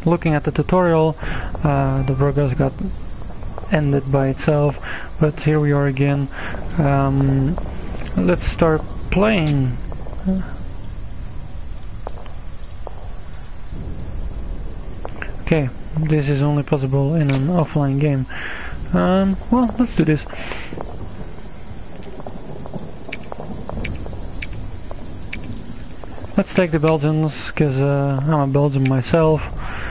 looking at the tutorial, the progress got ended by itself, but here we are again. Let's start playing. Okay, this is only possible in an offline game. Well, let's do this. Let's take the Belgians, because I'm a Belgian myself.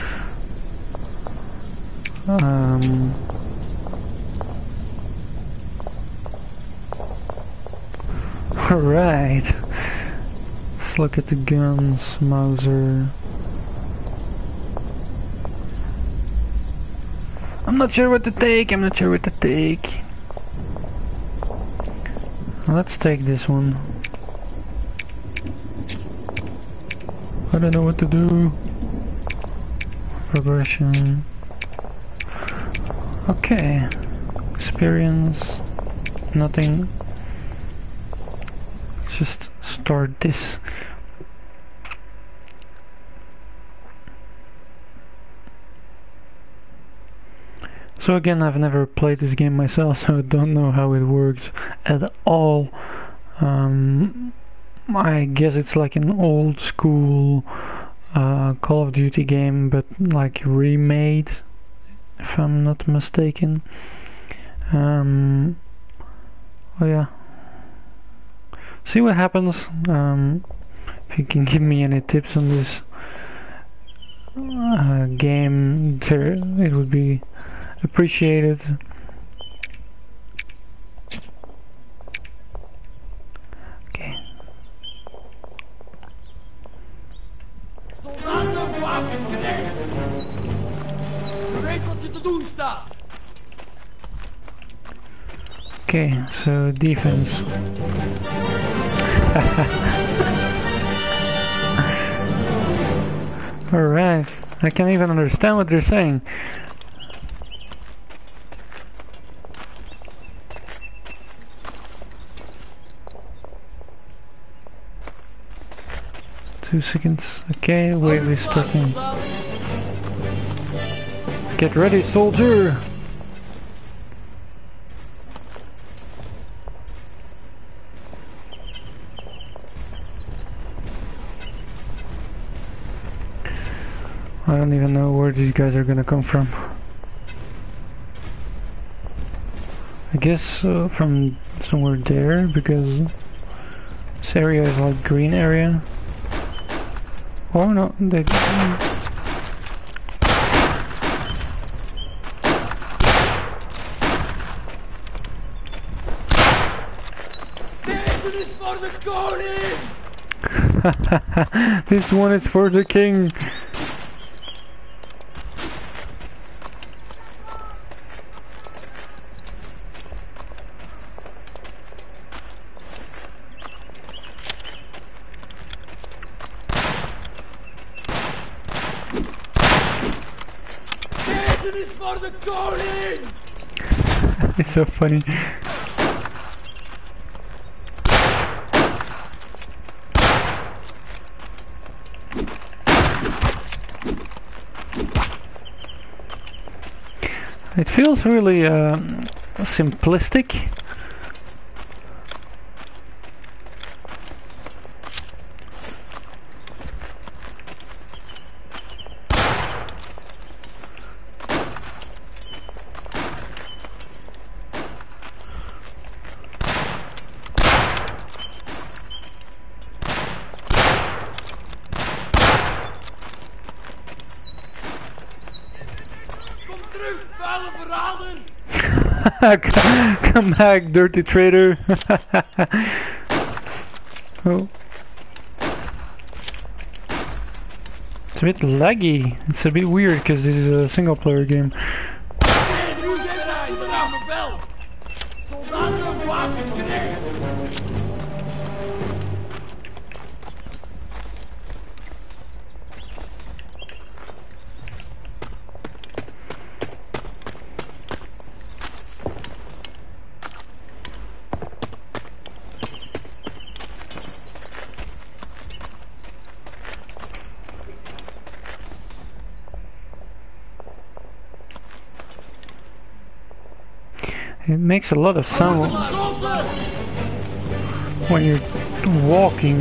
Alright. Let's look at the guns, Mauser. I'm not sure what to take, Let's take this one. I don't know what to do. Progression. Okay. Experience. Nothing. Let's just start this. So again, I've never played this game myself, so I don't know how it works at all. I guess it's like an old school Call of Duty game, but like remade, if I'm not mistaken. Oh yeah. See what happens. If you can give me any tips on this game, it would be appreciated. Okay. Soldaten, wapens gereed! Je weet wat je te doen staat! Okay, so defense. Alright, I can't even understand what they're saying. Two seconds. Okay, wave is starting. Get ready, soldier! I don't even know where these guys are gonna come from. I guess from somewhere there, because this area is like green area. Oh no, they... This is for the koning! This one is for the king! This is for the koning! It's so funny. It feels really simplistic. Come back, dirty traitor! Oh. It's a bit laggy. It's a bit weird because this is a single player game. It makes a lot of sound when you're walking.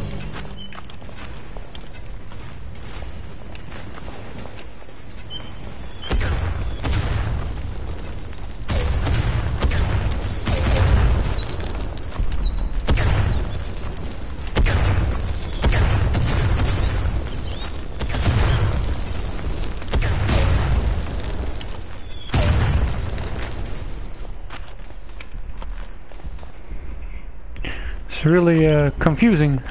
It's really confusing.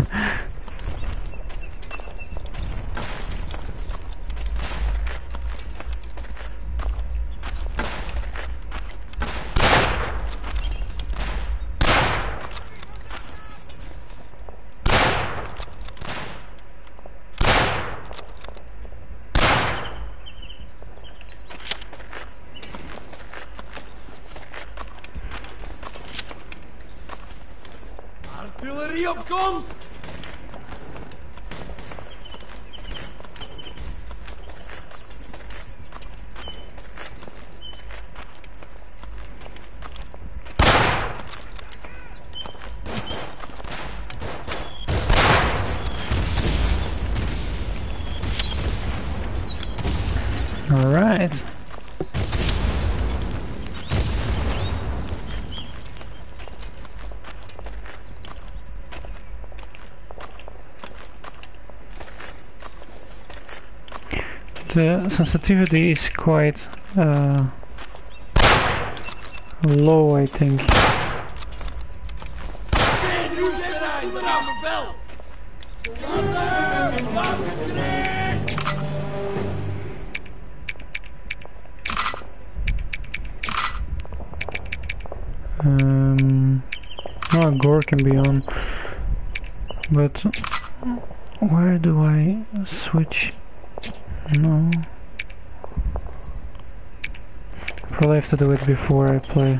Artillerie op komst! All right. The sensitivity is quite low, I think. No, gore can be on, but where do I switch? No. Probably have to do it before I play.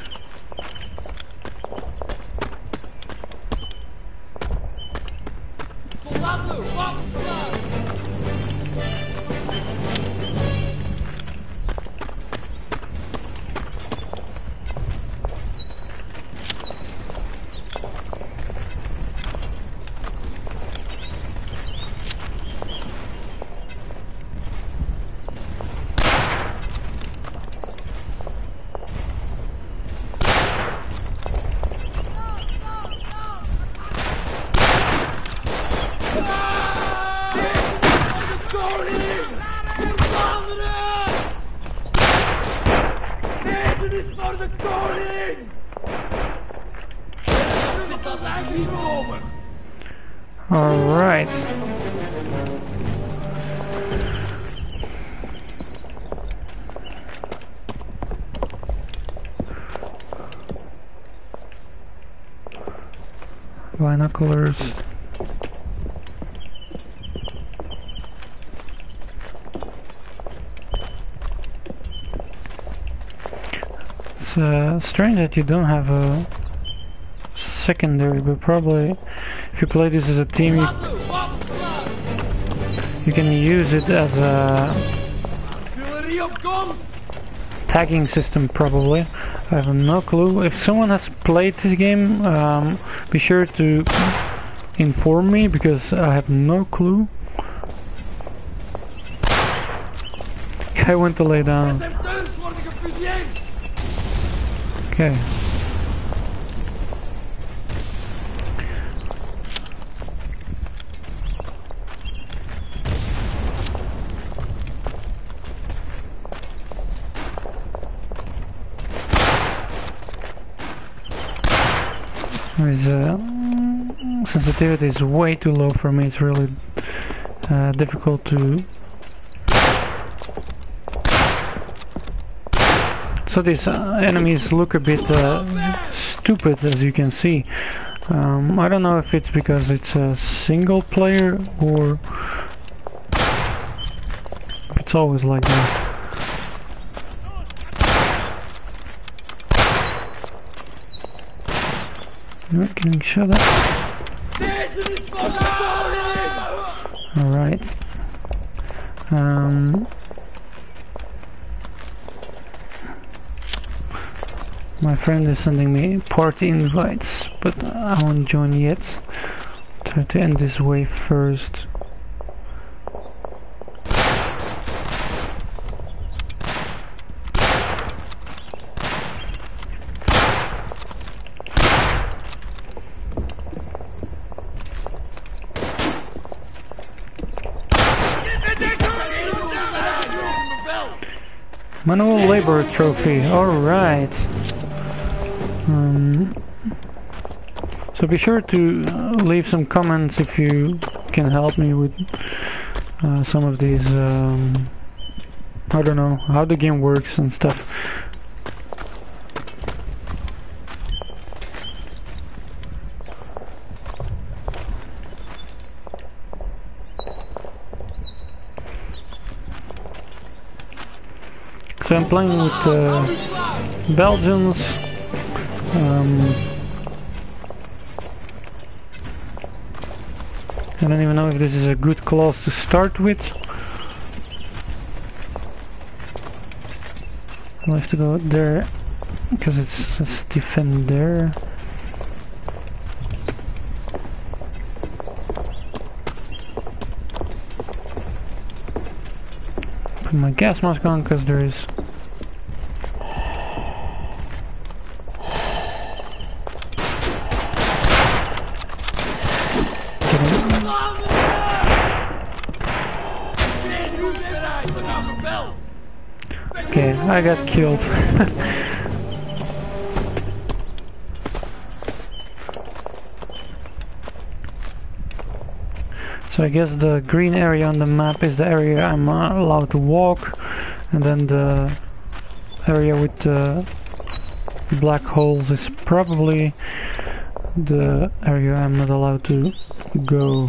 Alright. Binoculars. It's strange that you don't have a secondary, but probably if you play this as a team, you can use it as a tagging system, probably. I have no clue. If someone has played this game, be sure to inform me, because I have no clue. I went to lay down. Okay. His sensitivity is way too low for me. It's really difficult to. So these enemies look a bit stupid, as you can see. I don't know if it's because it's a single player or if it's always like that. You're getting shut up. Alright. My friend is sending me party invites, but I won't join yet. Try to end this wave first. Manual labor trophy, alright. So be sure to leave some comments if you can help me with some of these, I don't know, how the game works and stuff. So I'm playing with Belgians. I don't even know if this is a good class to start with. I'll have to go there because it says defend there. Put my gas mask on because there is okay, I got killed. So I guess the green area on the map is the area I'm allowed to walk, and then the area with the black holes is probably the area I'm not allowed to go.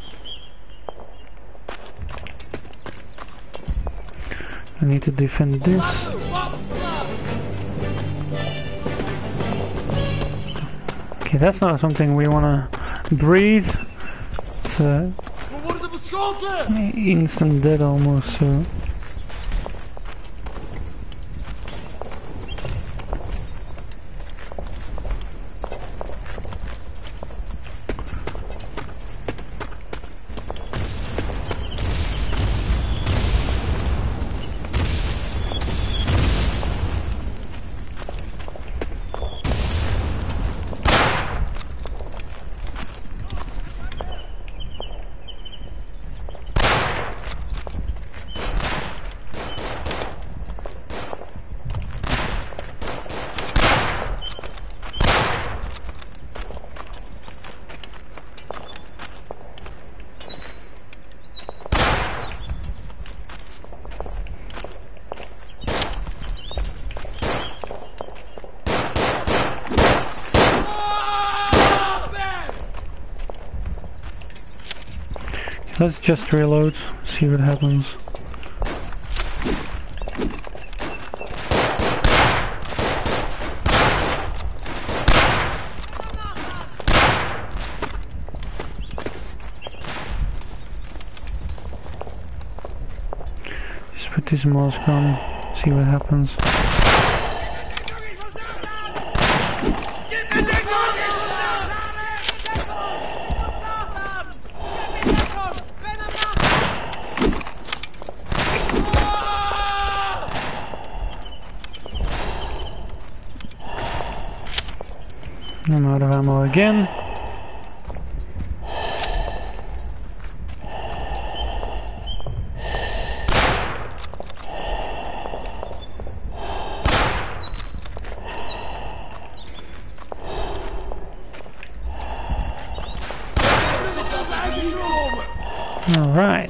I need to defend this. Okay, that's not something we wanna breathe. It's instant dead almost, so. Let's just reload, see what happens. Just put this mask on, see what happens. I'm out of ammo again. All right.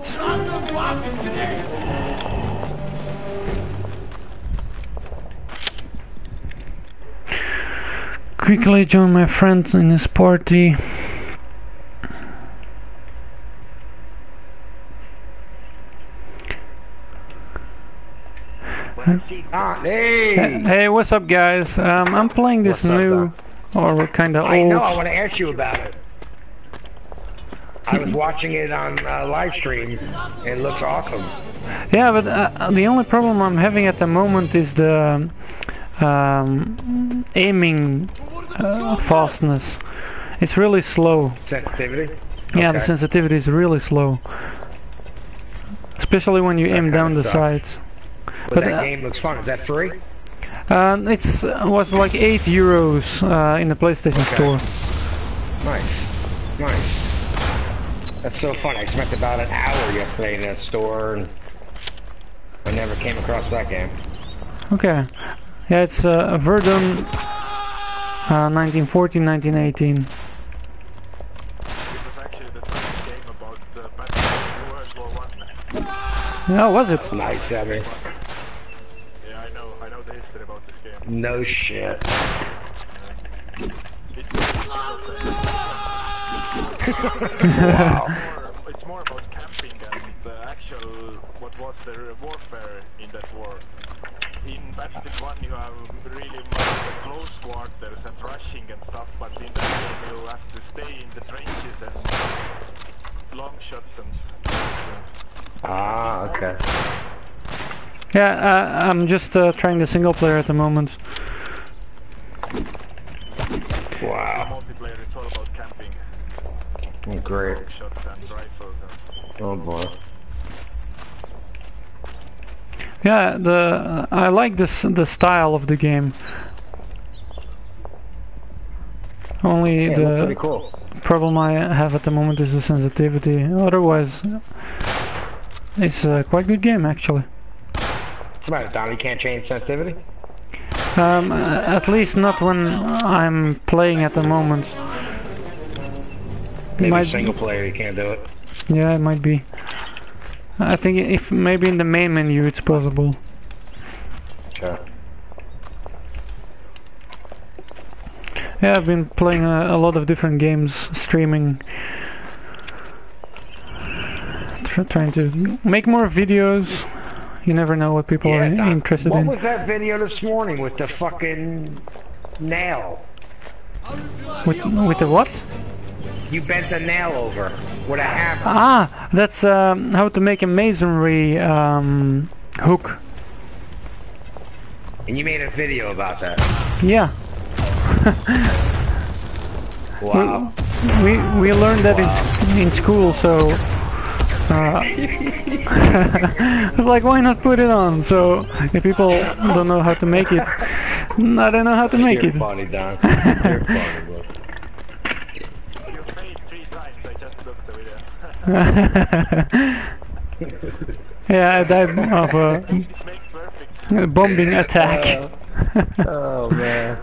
Quickly join my friend in his party. Hey, what's up, guys? I'm playing this new, or kind of old. I know. I want to ask you about it. I was watching it on live stream. It looks awesome. Yeah, but the only problem I'm having at the moment is the aiming fastness. It's really slow. Sensitivity? Yeah, Okay. the sensitivity is really slow. Especially when you aim down the sucks. sides. But that game looks fun. Is that free? It's was like €8 in the PlayStation Store. Nice. Nice. That's so fun. I spent about an hour yesterday in that store and I never came across that game. Okay. Yeah, it's Verdun 1914-1918. It was actually the first game about the Battle of World War One. Oh, was it? Nice, I mean. Yeah, I know the history about this game. No shit. It's Wow. it's more about camping and the actual what was the warfare in that war. In Battlefield 1 you have really much close quarters and rushing and stuff, but in that game you have to stay in the trenches and long shots and Ah, okay. Yeah, I'm just trying the single player at the moment. Wow. multiplayer. It's all about camping, Oh, great. long shots and rifles and Oh boy. Yeah, I like the style of the game. Only Yeah, it looked pretty the cool. problem I have at the moment is the sensitivity. Otherwise, it's a quite good game actually. What's the matter, Don? You can't change sensitivity? At least not when I'm playing at the moment. Maybe single player you can't do it. Yeah, it might be. I think if maybe in the main menu it's possible. Sure. Yeah, I've been playing a lot of different games, streaming, trying to make more videos. You never know what people are Don, interested what in. was that video this morning with the fucking nail? With the what? You bent a nail over with a hammer. Ah, that's how to make a masonry hook. And you made a video about that. Yeah. Wow. We learned that in school, so I was like, why not put it on? So if people don't know how to make it, I don't know how to make You're it. funny, Don. You're funny, bro. you failed 3 times. I just looked the video. Yeah, I died of a This makes perfect. bombing attack. Oh man.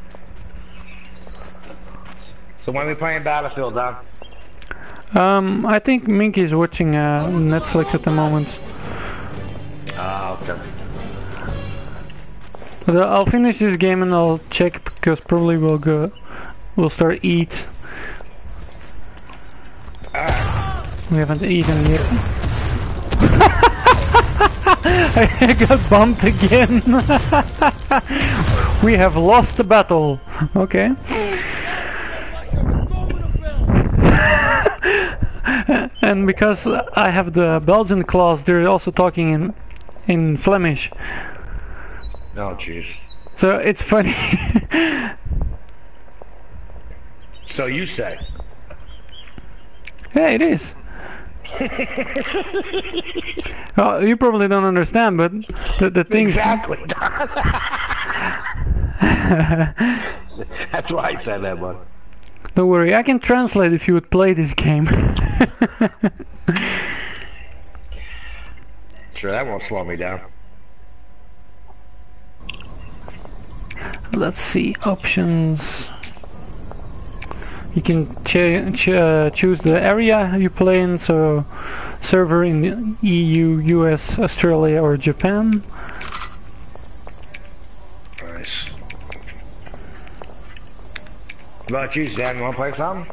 So when are we playing Battlefield, Don? I think Minky is watching Netflix at the moment. Ah, okay. But I'll finish this game and I'll check because probably we'll start eat. Alright. We haven't eaten yet. I got bumped again. We have lost the battle. Okay. And because I have the Belgian class, they're also talking in Flemish. Oh, jeez. So it's funny. So you say? Yeah, it is. Well, you probably don't understand, but the things. Exactly, Don. That's why I said that, bud. Don't worry, I can translate if you would play this game. Sure, that won't slow me down. Let's see, options. You can choose the area you play in, so server in the EU, US, Australia or Japan. Nice. What about you, Stan? You wanna play something?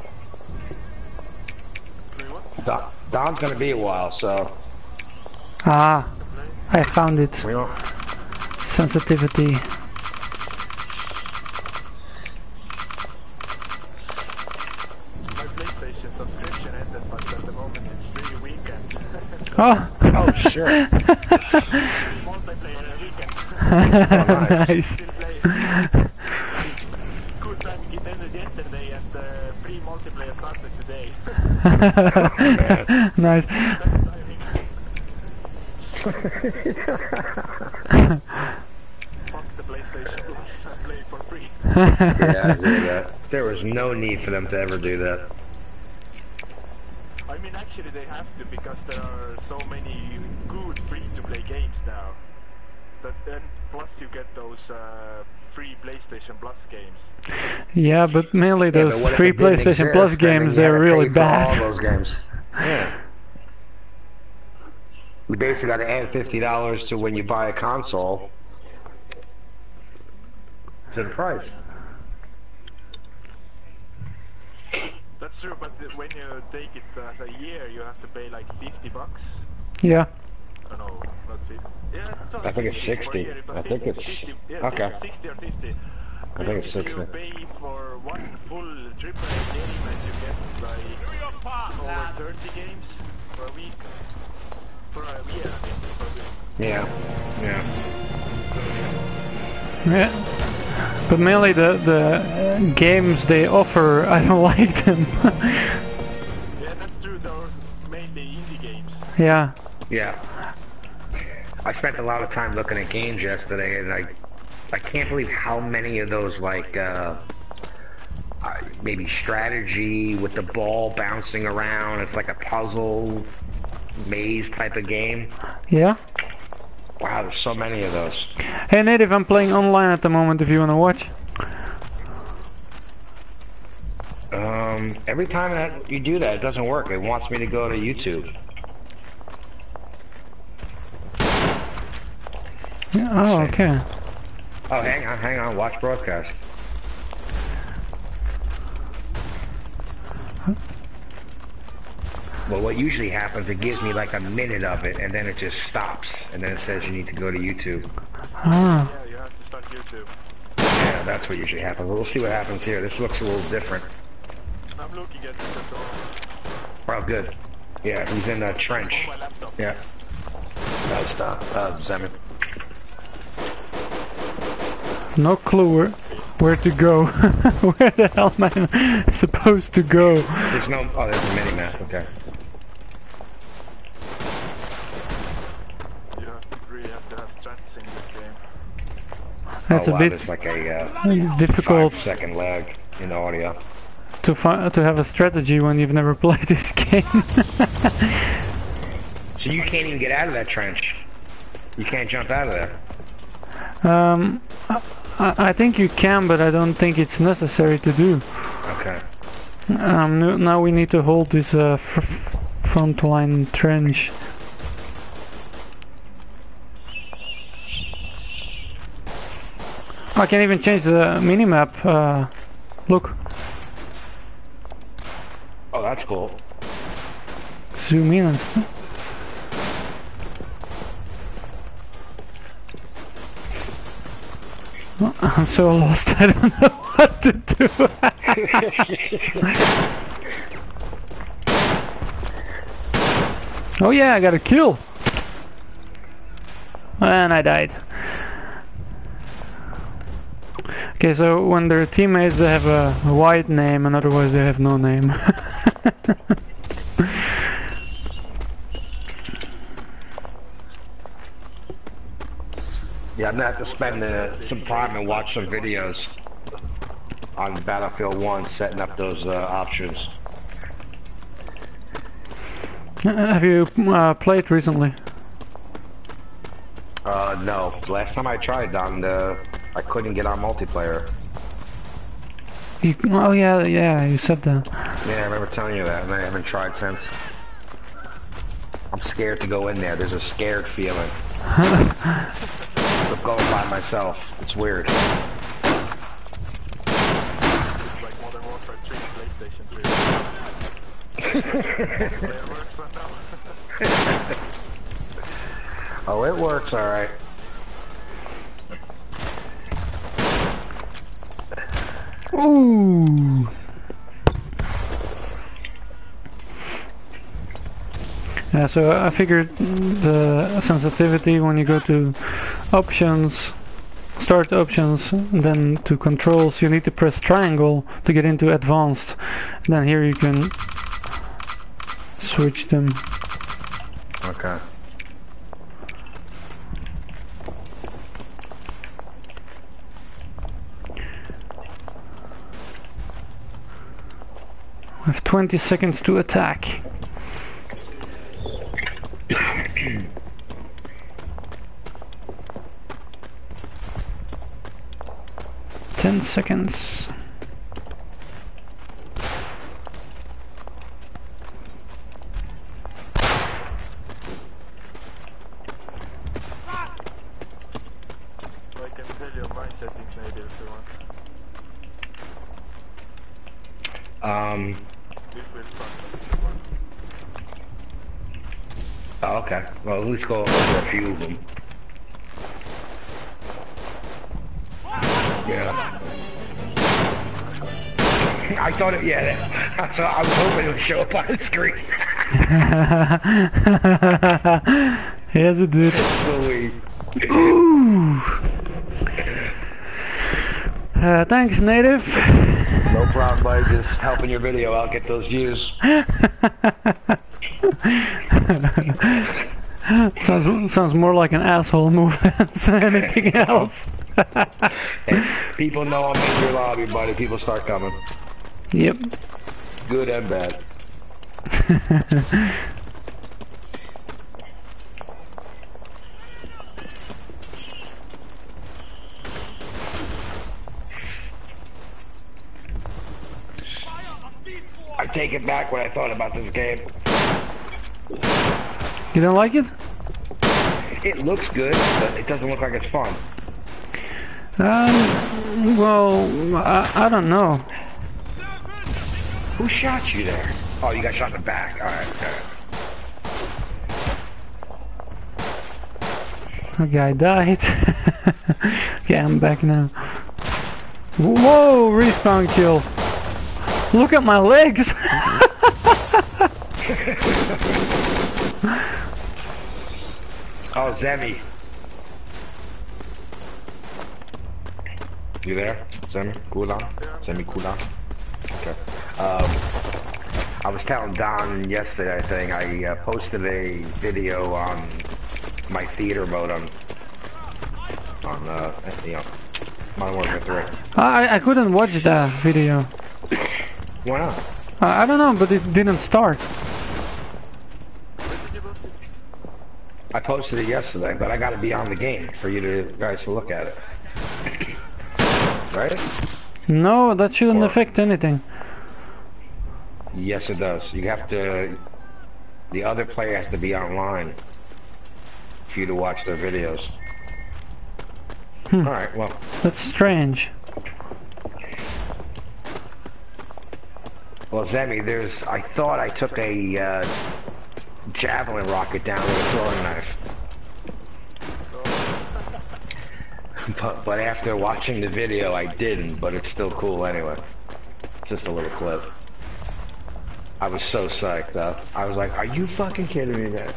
Don's gonna be a while, so Ah, I found it. we don't. Sensitivity. My PlayStation subscription ended, but at the moment it's free weekend. Oh, Oh, sure. Multiplayer weekend. Oh, nice. nice. Still playing. man. Nice. Fuck the PlayStation Plus and play for free. Yeah, I agree with that. There was no need for them to ever do that. I mean, actually they have to, because there are so many good free-to-play games now. But then, plus you get those free PlayStation Plus games. Yeah, but mainly Yeah, those but what if free it didn't PlayStation Plus exist? Then games, you had they're to really pay for all bad. those games. Yeah. You basically got to add $50 to when you buy a console to the price. That's true, but when you take it as a year, you have to pay like $50. Yeah. Oh, no, not 50. Yeah, it's only I think it's 50 for a 60. year. It was I think 50, it's 50, yeah, okay. 60 or 50. I think it's 60. You pay for one full AAA game and you get like over 30 games for a week. For a year, I mean. For a week. Yeah. Yeah. Yeah. But mainly the games they offer, I don't like them. Yeah, that's true. Those mainly indie games. Yeah. Yeah. I spent a lot of time looking at games yesterday, and I can't believe how many of those, like, maybe strategy with the ball bouncing around. It's like a puzzle maze type of game. Yeah. Wow, there's so many of those. Hey Native, I'm playing online at the moment if you wanna watch. Every time that you do that, it doesn't work. It wants me to go to YouTube. Oh, okay. Oh, hang on, watch broadcast. Well, what usually happens, it gives me like a minute of it, and then it just stops, and then it says you need to go to YouTube. Ah. Yeah, you have to start YouTube. Yeah, that's what usually happens. We'll see what happens here. This looks a little different. I'm looking at this at all. Oh, good. Yeah, he's in the trench. On my laptop. Yeah. Nice stuff. Zemin. No clue where to go. Where the hell am I supposed to go? There's no... Oh, there's a mini-map. Okay. You really have to have strats in this game. That's oh, wow, a bit there's like a difficult 5-second lag in audio. to have a strategy when you've never played this game. So you can't even get out of that trench. You can't jump out of there. I think you can, but I don't think it's necessary to do. Okay. Now we need to hold this front line trench. I can even change the minimap. Look. Oh, that's cool. Zoom in and stuff. I'm so lost, I don't know what to do. Oh yeah, I got a kill. And I died. Okay, so when they're teammates they have a white name and otherwise they have no name. Yeah, I'm gonna have to spend some time and watch some videos on Battlefield 1 setting up those options. Have you played recently? No. Last time I tried on I couldn't get on multiplayer. Oh yeah, you said that. Yeah, I remember telling you that, and I haven't tried since. I'm scared to go in there. There's a scared feeling. Of going by myself. It's weird. Like Modern Warfare 3, PlayStation 3. It works on now. Oh, it works alright. Ooh. Yeah, so I figured the sensitivity when you go to options, start options, then to controls, you need to press triangle to get into advanced. Then here you can switch them. Okay. I have 20 seconds to attack. 10 seconds. I can tell you my settings maybe if you want. This will start if you want. Oh, okay. Well, at least go over a few of them. Yeah. I thought it, yeah, so I was hoping it would show up on the screen. Yes, it did. Sweet. Ooh. Thanks, Native. No problem, buddy. Just helping your video out, get those views. Sounds more like an asshole move than anything else. Hey, people know I'm in your lobby, buddy. People start coming. Yep. Good and bad. I take it back what I thought about this game. You don't like it? It looks good, but it doesn't look like it's fun. Well, I don't know. Who shot you there? Oh, you got shot in the back. Alright, A guy died. Yeah, I'm back now. Whoa, respawn kill. Look at my legs. Oh, Zemi. You there? Zemi? Kulan? Zemi Kulan? Okay. I was telling Don yesterday, I think, I posted a video on my theater mode on you know, Modern Warfare 3. I couldn't watch that video. Why not? I don't know, but it didn't start. I posted it yesterday, but I gotta be on the game for you guys to look at it. Right? No, that shouldn't affect anything. Yes, it does. You have to... The other player has to be online for you to watch their videos. Alright, well... That's strange. Well, Zemi, there's... I thought I took a javelin rocket down with a throwing knife. But after watching the video, I didn't, but it's still cool anyway. It's just a little clip. I was so psyched, though. I was like, are you fucking kidding me, man?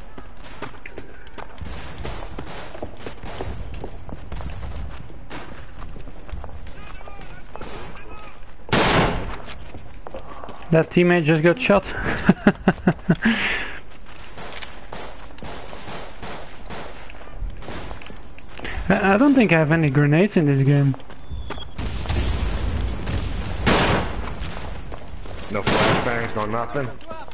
That teammate just got shot. I don't think I have any grenades in this game. No flashbangs, no nothing?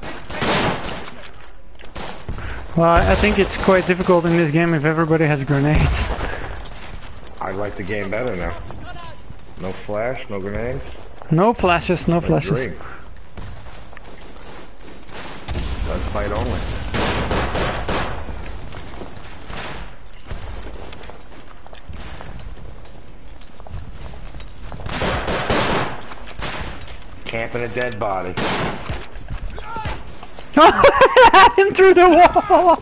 Well, I think it's quite difficult in this game if everybody has grenades. I like the game better now. No flash, no grenades. No flashes, no flashes. Drink. Gunfight only. Camping a dead body. Him through the wall!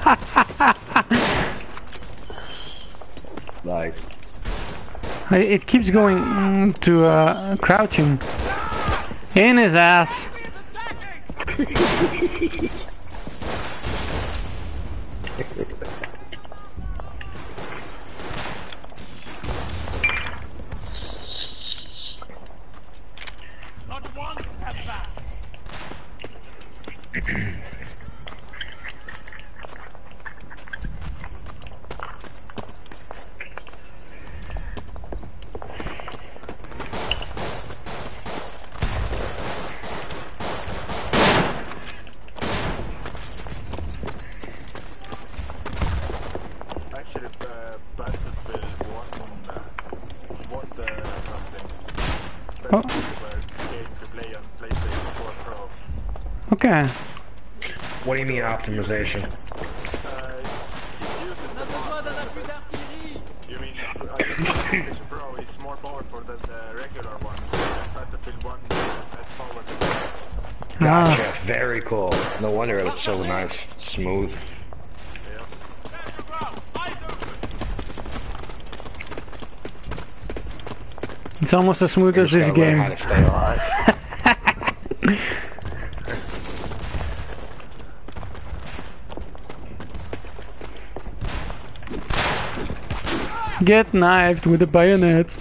Nice. It keeps going to crouching. In his ass. Not one step back. Oh. multiplayer game to play on PlayStation 4 Pro. Okay. What do you mean optimization? It uses On a besoin d'un appui d'artillerie. You mean PlayStation Pro is more powerful than the regular one? Battlefield 1 uses that power to Gotcha. Very cool. No wonder it looks so nice, smooth. yeah. It's almost as smooth as this Just gotta learn game. how to stay alive. Get knifed with the bayonets.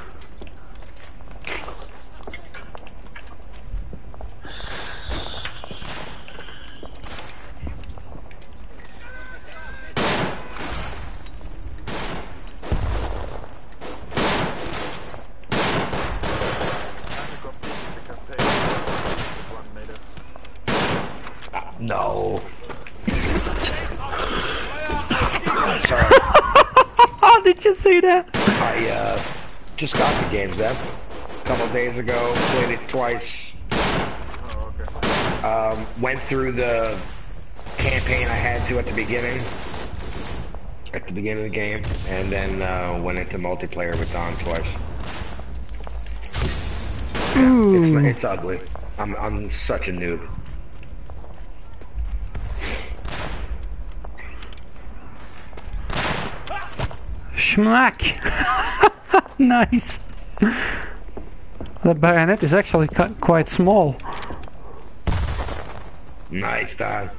No. Sorry. Oh, did you see that? I just got the games then. A couple days ago, played it twice. Oh, okay. Went through the campaign I had to at the beginning of the game, and then went into multiplayer with Don twice. Ooh. It's ugly. I'm such a noob. Schmack! Nice. The bayonet is actually quite small. Nice, Don.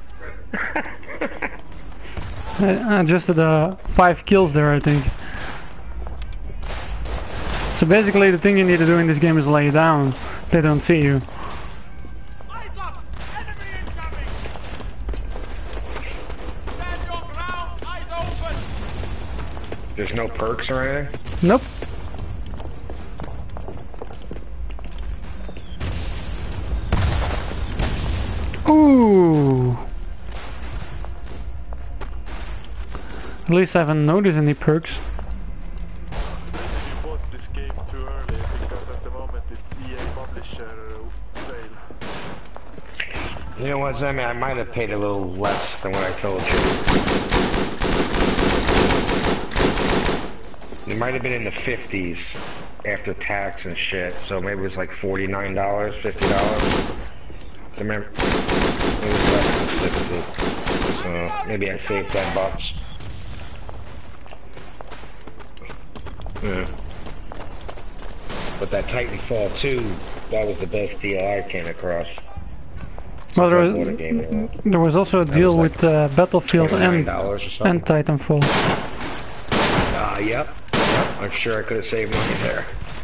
I adjusted 5 kills there, I think. So basically the thing you need to do in this game is lay down. They don't see you. Eyes up! Enemy incoming! Stand your ground! Eyes open! There's no perks or anything? Nope. Ooh. At least I haven't noticed any perks. You bought this game too early because at the moment it's EA publisher sale. You know what, Zemi? I might have paid a little less than what I told you. It might have been in the 50s after tax and shit, so maybe it was like $49, $50. Remember, it was less than 60. So maybe I saved $10. Yeah. But that Titanfall 2, that was the best deal I came across. Well, there was also a deal was with Battlefield and $29 or something. Titanfall. Yep. I'm sure I could have saved money there.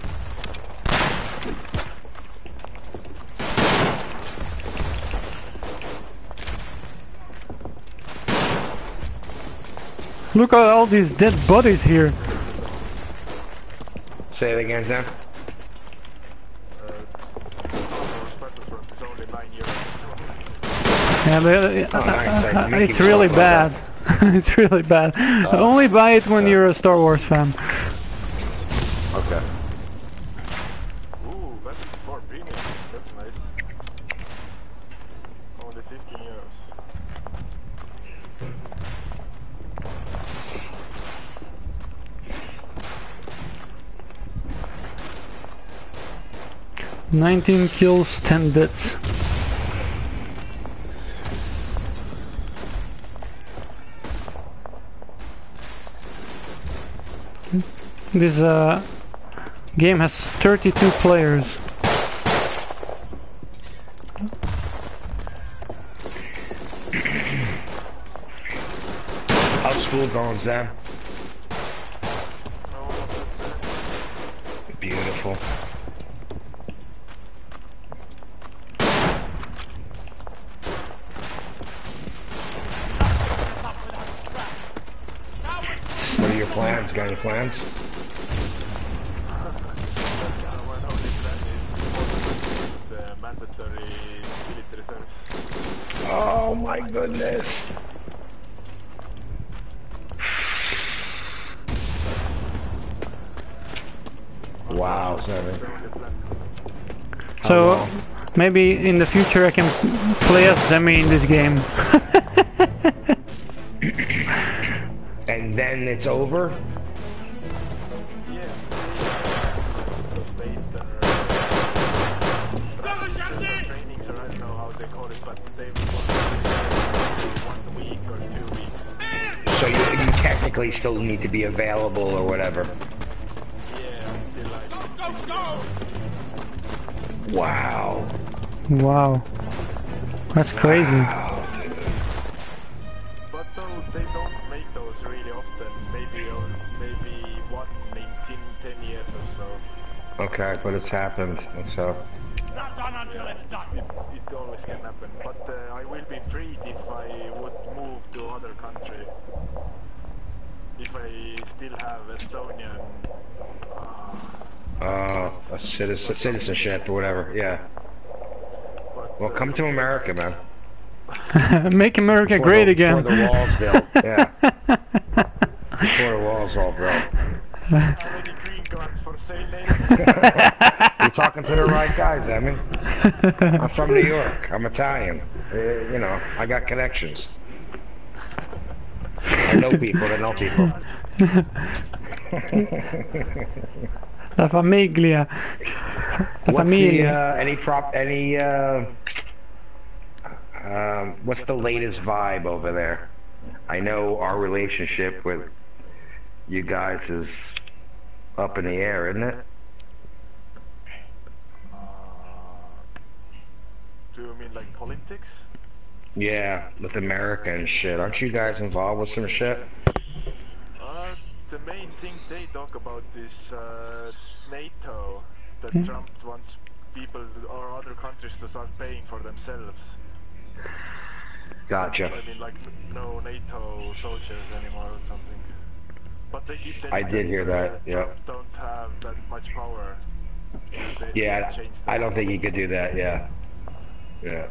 Look at all these dead bodies here. Say it again, Sam. Battlefront is only €9. Yeah, but, nice. it's really bad. It's really bad. Only buy it when you're a Star Wars fan. Okay. Ooh, that's for premium. That's nice. Only €15. "19 kills, 10 deaths." This game has 32 players. How's school going, Sam? Beautiful. What are your plans? Got any plans? My only plan is the mandatory military service. Oh my goodness. Wow, Sam. The only plan. So well. maybe in the future I can play as Zemi in this game. And then it's over? Yeah, trainings, or I don't know how they call it, but they will work 1 week or 2 weeks. So you technically still need to be available or whatever. Yeah, until like... Wow. Wow. That's crazy. Wow. But though they don't make those really often, maybe one in 10 years or so. Okay, but it's happened, so. Not done until it's done. It always can happen, but I will be freed if I would move to other country. If I still have Estonian... A citizenship or whatever, yeah. but, Well, come to America, man. Make America Before great the, again. Before the wall's built, yeah. Before the wall's all built. How many green cards for sale later? You're talking to the right guys, I mean. I'm from New York. I'm Italian. You know, I got connections. I know people that know people. La famiglia. La What's famiglia. what's the latest vibe over there? I know our relationship with you guys is up in the air, isn't it? Do you mean like politics? Yeah, with America and shit. Aren't you guys involved with some shit? The main thing they talk about is NATO, that Trump wants people or other countries to start paying for themselves. Gotcha. I mean, like no NATO soldiers anymore or something. But they did. I did hear that. Yeah. Don't have that much power. Yeah, I don't think he could do that. Yeah. Yeah.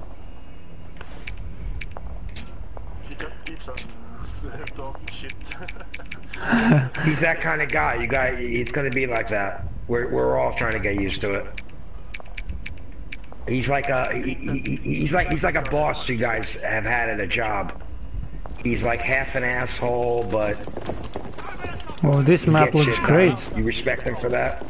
He just keeps on talking shit. He's that kind of guy. He's gonna be like that. We're all trying to get used to it. He's like he's like a boss you guys have had at a job. He's like half an asshole, but Oh, this he map gets looks shit great. done. You respect him for that?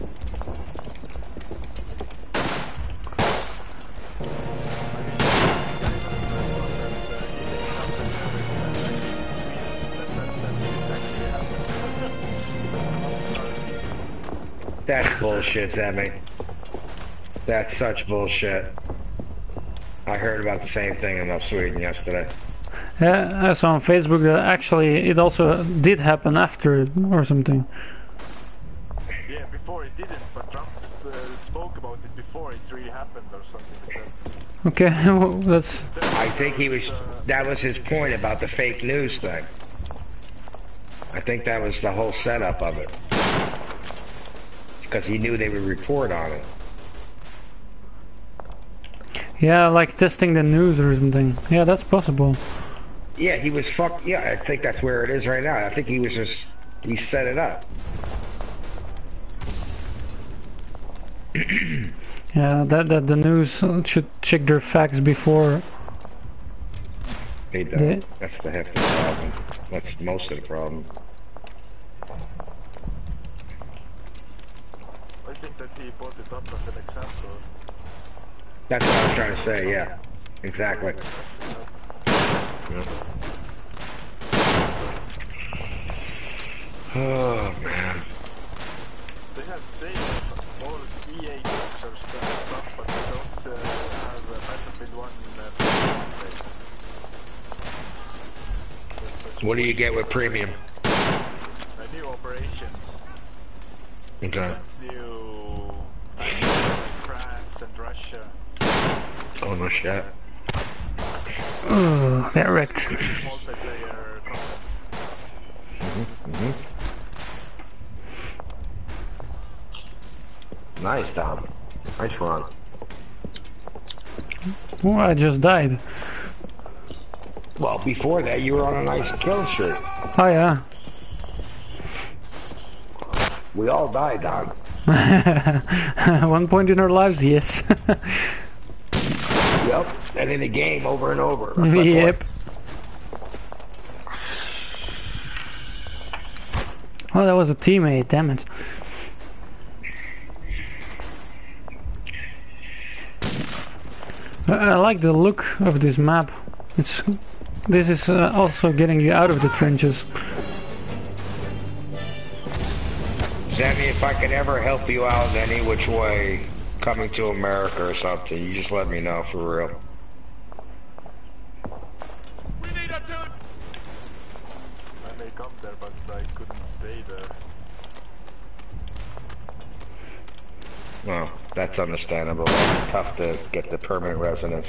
That's bullshit, Zemi. That's such bullshit. I heard about the same thing in Sweden yesterday. Yeah, I saw on Facebook that actually it also did happen after it or something. Yeah, before it didn't, but Trump spoke about it before it really happened or something like that. Okay, well, that's... I think that was his point about the fake news thing. I think that was the whole setup of it. Because he knew they would report on it. Yeah, like testing the news or something. Yeah, that's possible. Yeah, he was yeah, I think that's where it is right now. I think he set it up. Yeah, that the news should check their facts before. They don't. That's the hefty problem. That's most of the problem. I think that he brought it up as an example. That's what I was trying to say, yeah. Exactly. Yeah. Oh, man. They have saved all EA games or stuff, but they don't have Battlefield 1 What do you get with premium? new operations. Okay. New France and Russia. Oh, no shit. Oh, that wrecked. Multiplayer content. Nice, Tom. Nice run. Oh, I just died. Well, before that, you were on a nice kill streak. Oh yeah. We all died, dog. One point in our lives, yes. Yep, and in the game over and over. That's my Yep. point. Oh, that was a teammate, damn it. I like the look of this map. This is also getting you out of the trenches. Sammy, if I can ever help you out in any which way, coming to America or something, you just let me know for real. We need a dude! I may come there, but I couldn't stay there. Well, that's understandable. It's tough to get the permanent residence.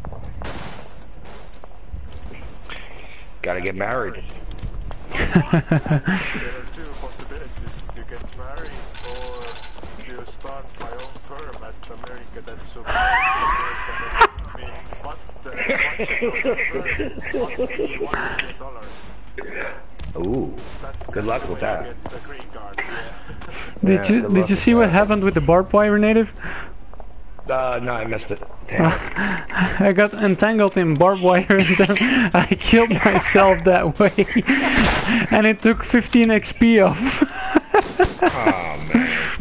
Gotta get married. There are two possibilities: to get married or to start my own firm at America. That's so me. But $1 million. Ooh, good luck with that. Get the green card. Did good luck you with see what that. happened with the barbed wire native? No, I missed it. Damn it. I got entangled in barbed wire and then I killed myself that way. And it took 15 XP off. Oh, man.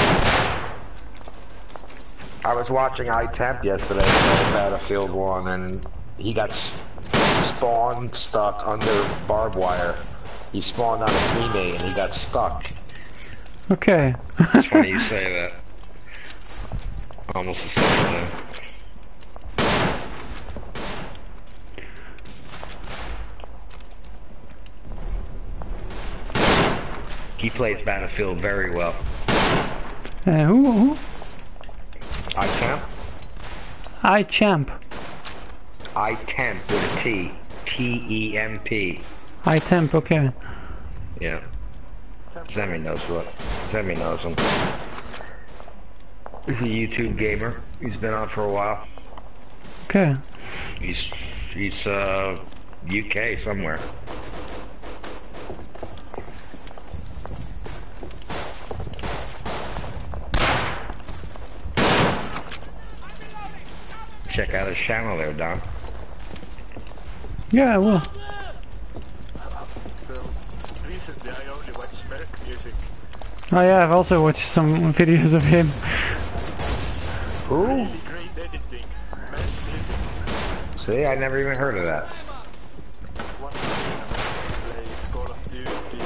I was watching iTemp yesterday on Battlefield 1 and he got spawned stuck under barbed wire. He spawned on a teammate and he got stuck. Okay. It's funny you say that. Almost the same thing. He plays Battlefield very well. Who? iTemp? iChamp. iTemp with a T. T-E-M-P. iTemp, okay. Yeah. Zemi knows what. Zemi knows him. He's a YouTube gamer. He's been on for a while. Okay. He's UK somewhere. Check out his channel there, Don. Yeah, I will. So, recently I only watch Merc music. Oh yeah, I've also watched some videos of him. Who? Really great editing. Merc music. See, I never even heard of that. One thing I play Call of Duty.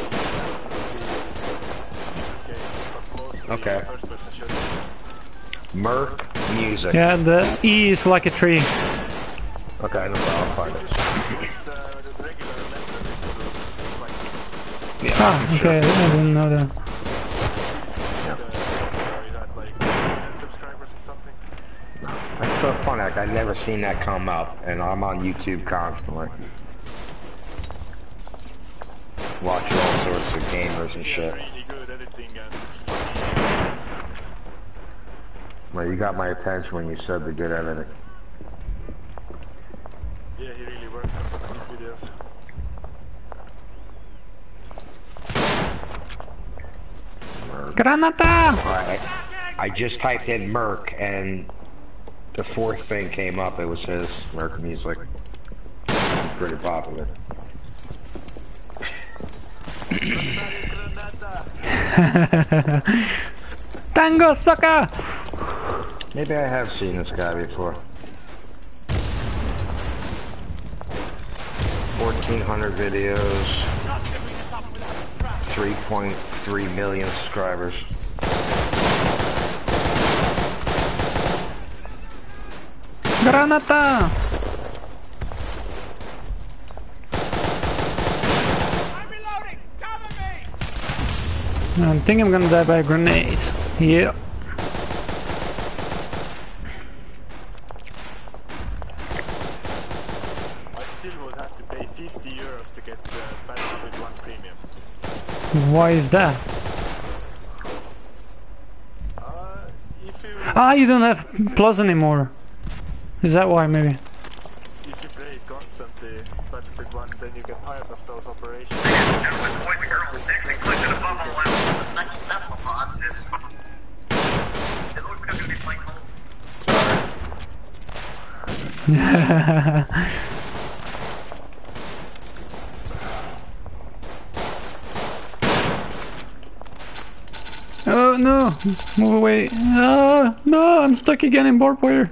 Okay. First person shooter. Merc Music. Yeah, the E is like a tree. Okay, no problem. I'll find it. The regular method is Yeah, Ah, I'm sure. okay, I didn't know that. like 10 subscribers or something. That's so funny. Like I never seen that come up, and I'm on YouTube constantly. Watching all sorts of gamers and shit. Really good editing and Well, you got my attention when you said the good editing. yeah, he really works on these videos. Granata! Alright, I just typed in Merc, and the fourth thing came up. It was his Merc Music. Pretty popular. Tango sucker! Maybe I have seen this guy before. 1,400 videos, 3.3 million subscribers. Granata! I'm reloading! Cover me! I think I'm gonna die by a grenade. Yeah. I still would have to pay 50 euros to get the Battlefield 1 Premium. Why is that? If you Ah, you don't have plus anymore. Is that why, maybe? if you play constantly Battlefield 1, then you get tired of those operations. Boys and girls, dicks included above all else. The special cephalopods is Oh no! Move away! Ah, no! I'm stuck again in barbed wire.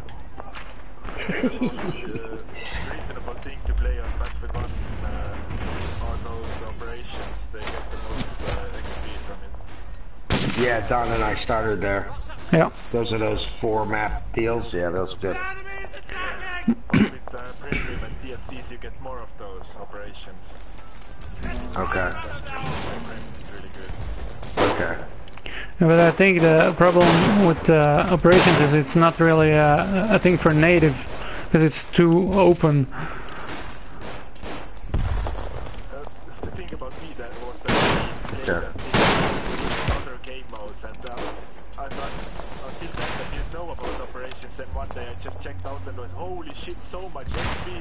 Reasonable thing to play on Battlefield 1 are those operations. They get the most XP from it. Yeah, Don and I started there. Yeah. Those are those 4 map deals. Yeah, those are good. With premium and DLCs, you get more of those operations. Okay. It's really good. Okay. But I think the problem with operations is it's not really a thing for native, because it's too open. The thing about me that was that other game modes, and I thought until then I didn't know about operations, and one day I just checked out and was holy shit, so much XP.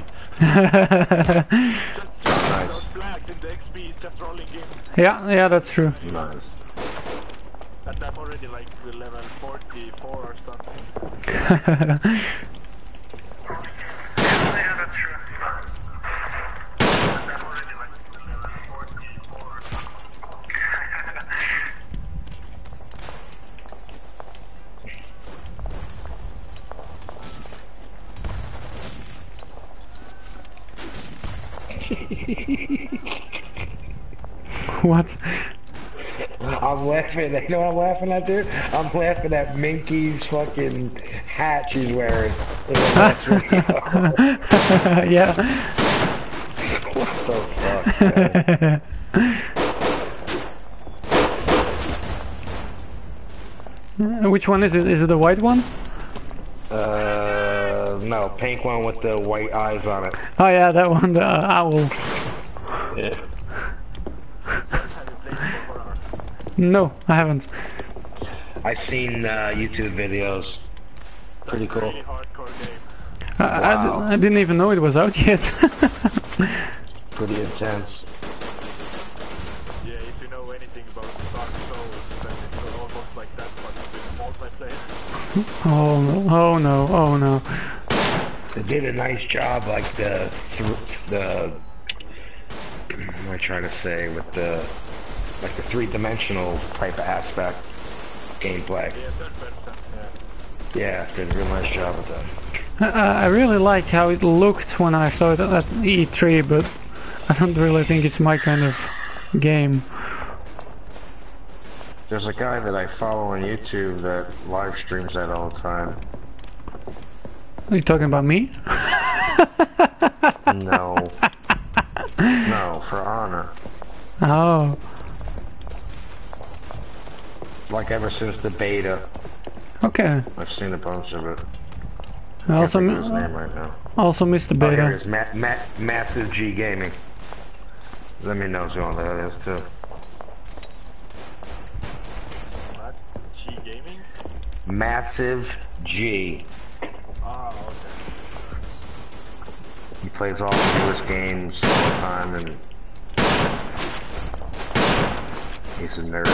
just those flags in the XP is just rolling in. Yeah, that's true. Nice. And I'm already like level 44 or something. Yeah, that's true. I'm already like level 44. What? I'm laughing at, you know what I'm laughing at, dude? I'm laughing at Minky's fucking hat she's wearing in the last video. Yeah. What the fuck, man? Which one is it? Is it the white one? No, pink one with the white eyes on it. Oh yeah, that one, the owl. Yeah. No, I haven't. I've seen YouTube videos. Pretty cool. Really hardcore game. Wow. I didn't even know it was out yet. Pretty intense. Yeah, if you know anything about Dark Souls, then it's almost like that, but with multiplayer. Oh no, oh no, oh no. They did a nice job, like the what am I trying to say, with the like the 3-dimensional type of aspect gameplay. Yeah, third person, yeah. Yeah, did a real nice job with that. I really like how it looked when I saw it at E3, but I don't really think it's my kind of game. There's a guy that I follow on YouTube that live streams that all the time. Are you talking about me? No. No, for Honor. Oh. Like ever since the beta, Okay. I've seen a bunch of it. I also, Can't think of his name right now. also missed the Oh, here it beta. is. Massive G Gaming. Let me know who that is too. What? G Gaming? Massive G. Ah, okay. He plays all the newest games all the time, and he's a nerd.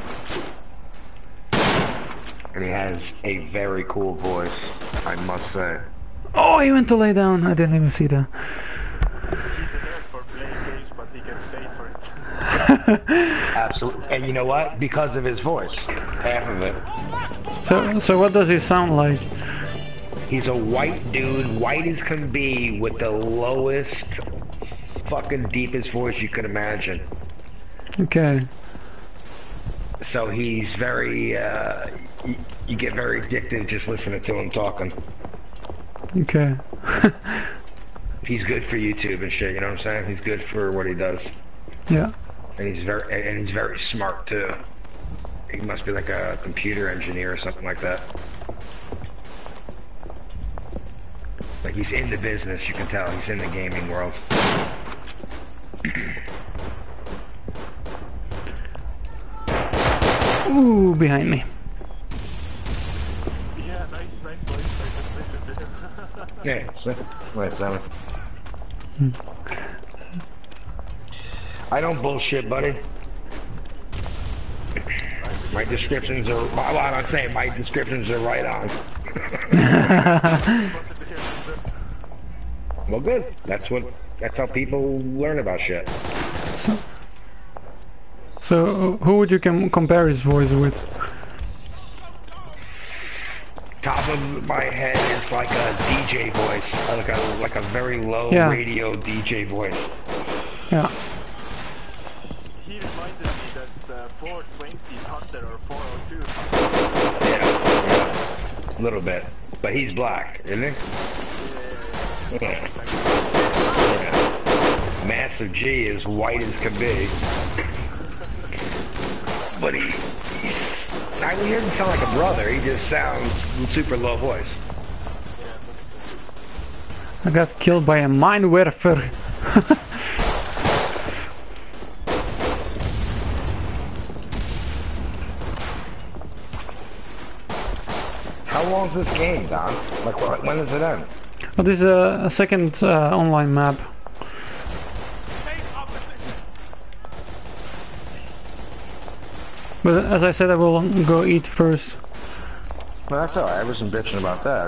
And he has a very cool voice, I must say. Oh, he went to lay down. I didn't even see that. He's a nerd for playing games, but he gets paid for it. Absolutely. And you know what? Because of his voice. Half of it. So what does he sound like? He's a white dude, white as can be, with the lowest, fucking deepest voice you could imagine. Okay. So he's very, you get very addicted just listening to him talking. Okay. He's good for YouTube and shit, you know what I'm saying? He's good for what he does. Yeah. And he's very smart too. He must be like a computer engineer or something like that. Like he's in the business, you can tell. He's in the gaming world. Ooh, behind me. Yeah, nice voice. I just listened to him. Yeah, so, wait, Simon. I don't bullshit, buddy. I believe My descriptions are, well, I'm saying my descriptions are right on. Well, good. That's how people learn about shit. So who would you compare his voice with? Top of my head is like a DJ voice, like a very low radio DJ voice. Yeah. He reminded me that 420 Hunter or 402 Yeah, a little bit. But he's black, isn't he? Yeah. Massive G is white as can be. But he doesn't sound like a brother, he just sounds super low voice. I got killed by a minewerfer. How long is this game, Don? Like, when does it end? Well, this is a second online map. But as I said, I will go eat first. Well, that's alright, I wasn't bitching about that,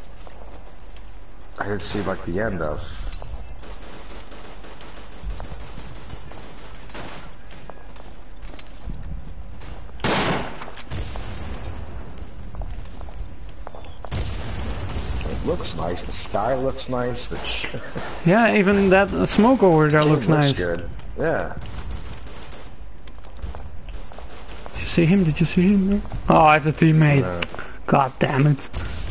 I didn't see like the end of. It looks nice, the sky looks nice, Yeah, even that smoke over there looks nice. Good. Yeah. Did you see him? Did you see him? Oh, it's a teammate. God damn it.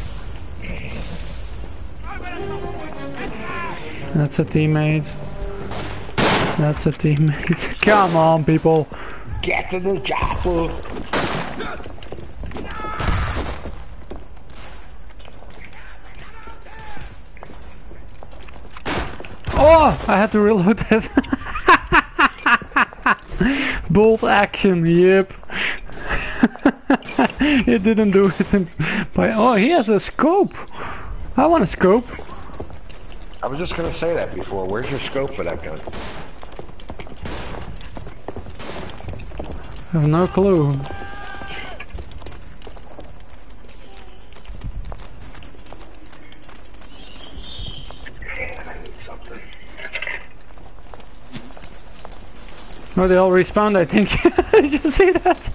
That's a teammate. That's a teammate. Come on, people. Get to the chopper. Oh, I had to reload it. Bolt action, yep. It didn't do it. Oh, he has a scope. I want a scope. I was just gonna say that before. Where's your scope for that gun? I have no clue. Man, I need something. Oh, they all respawned, I think. Did you see that?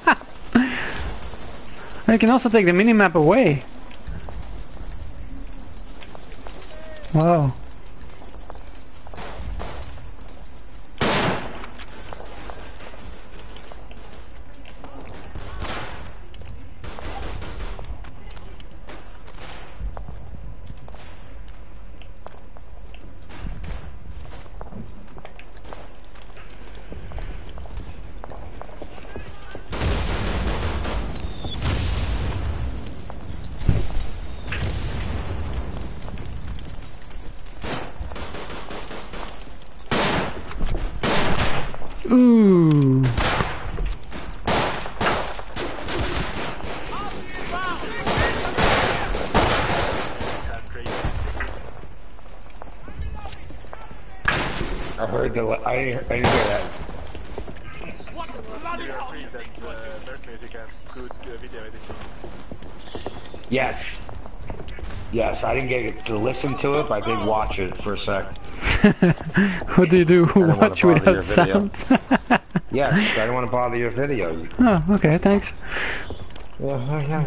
I can also take the minimap away. Wow. Ooh. I heard I didn't hear that. You agree that Nerd Music has good video editing? Yes. Yes, I didn't get to listen to it, but I did watch it for a sec. What do you do? didn't wanna Watch bother without your video. sound. Yes, I didn't want to bother your video. Oh, okay, thanks. Yeah.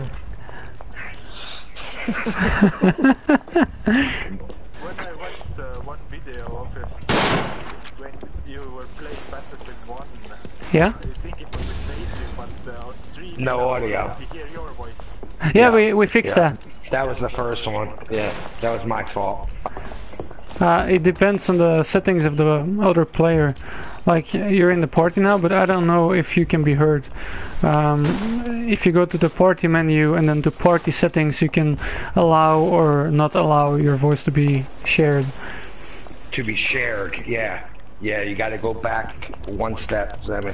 When I watched one video of us when you were playing Battlefield 1, Yeah? I think it was with radio, but on stream, No audio. you hear your voice. Yeah, we fixed that. That was the first one. Yeah, that was my fault. It depends on the settings of the other player. Like, you're in the party now, but I don't know if you can be heard. If you go to the party menu and then to party settings, you can allow or not allow your voice to be shared. To be shared, yeah. Yeah, you gotta go back one step, Zemi,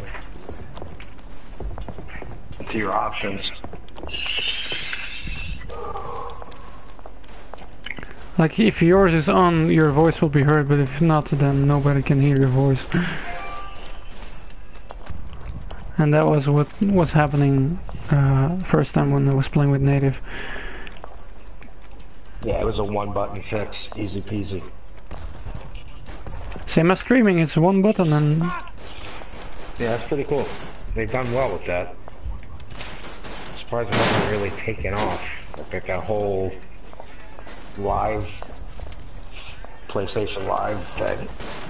to your options. Like, if yours is on, your voice will be heard, but if not, then nobody can hear your voice. and that was what was happening first time when I was playing with native. Yeah, it was a one-button fix, easy peasy. Same as streaming, it's one button and Yeah, that's pretty cool. They've done well with that. Surprised it hasn't really taken off. Like that whole live PlayStation Live thing.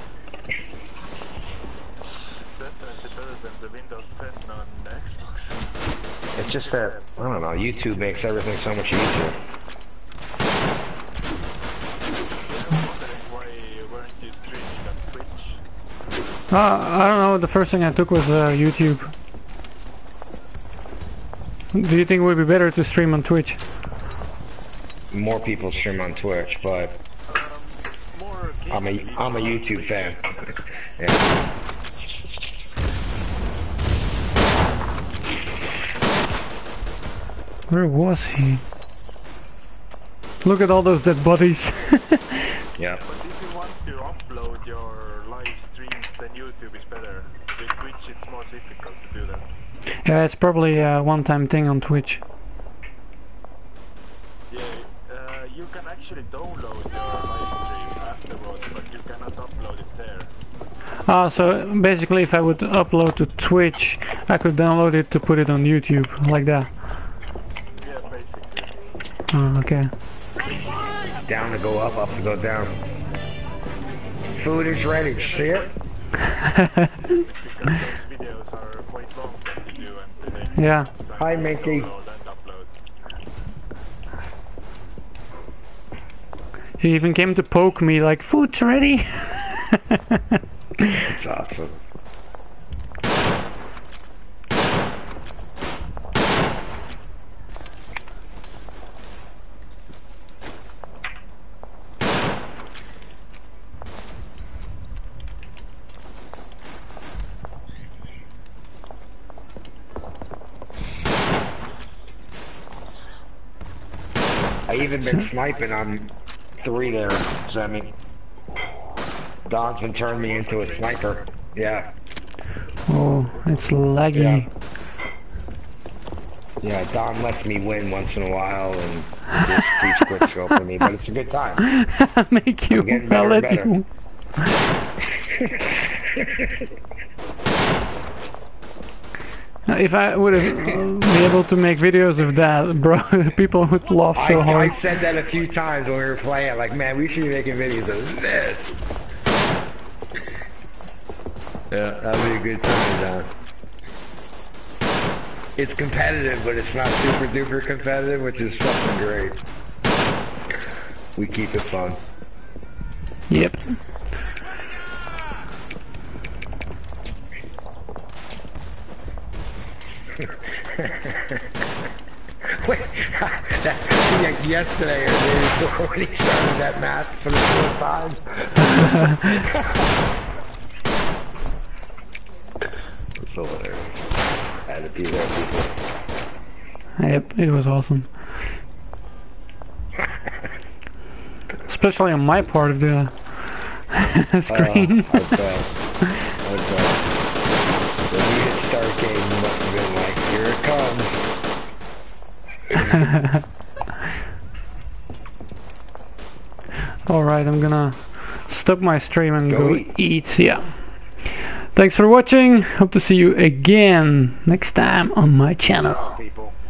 Definitely better than the Windows 10 on Xbox. It's just that, I don't know, YouTube makes everything so much easier. I'm wondering why weren't you streaming on Twitch? I don't know, the first thing I took was YouTube. Do you think it would be better to stream on Twitch? More people stream on Twitch, but More I'm a gaming YouTube fan. Yeah. Where was he? Look at all those dead bodies. Yeah. But if you want to upload your live streams, then YouTube is better. With Twitch it's more difficult to do that. Yeah, it's probably a one-time thing on Twitch. Yeah, you can actually download your live stream afterwards, but you cannot upload it there. So basically if I would upload to Twitch, I could download it to put it on YouTube, like that. Yeah, basically. Oh, okay. Down to go up to go down. Food is ready, see it? Because those videos are quite long to do and they take Yeah. much time Hi, to Mickey. download and upload. He even came to poke me like, food's ready! That's awesome. I even been sniping on 3 there, Zemi. Don's been turning me into a sniper. Yeah. Oh, it's laggy. Yeah, Don lets me win once in a while and just keeps quick scope for me, but it's a good time. I'll make you, getting better I'll and let you. If I would have been able to make videos of that, bro, people would laugh so I hard. said that a few times when we were playing, like, man, we should be making videos of this. Yeah, that would be a good time, Don. It's competitive, but it's not super duper competitive, which is fucking great. We keep it fun. Yep. Wait, yesterday or the day before when he started that match for the fourth time. It's hilarious. Had to be there, people. Yep, it was awesome. Especially on my part of the screen. I bet. When you hit start game, you must have been like, here it comes. Alright, I'm gonna stop my stream and Go go eat. eat. Yeah. Thanks for watching. Hope to see you again next time on my channel. People.